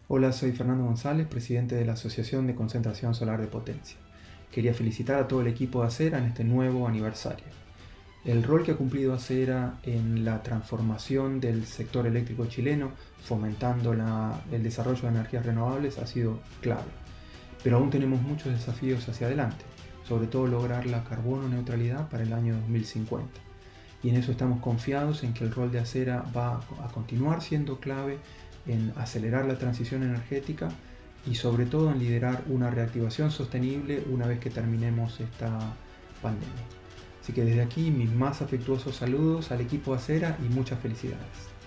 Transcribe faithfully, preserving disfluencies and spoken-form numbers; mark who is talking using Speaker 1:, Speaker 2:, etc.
Speaker 1: Hola, soy Fernando González, presidente de la Asociación de Concentración Solar de Potencia. Quería felicitar a todo el equipo de Acera en este nuevo aniversario. El rol que ha cumplido Acera en la transformación del sector eléctrico chileno, fomentando la, el desarrollo de energías renovables, ha sido clave. Pero aún tenemos muchos desafíos hacia adelante, sobre todo lograr la carbono neutralidad para el año dos mil cincuenta. Y en eso estamos confiados en que el rol de Acera va a continuar siendo clave en acelerar la transición energética y sobre todo en liderar una reactivación sostenible una vez que terminemos esta pandemia. Así que desde aquí mis más afectuosos saludos al equipo Acera y muchas felicidades.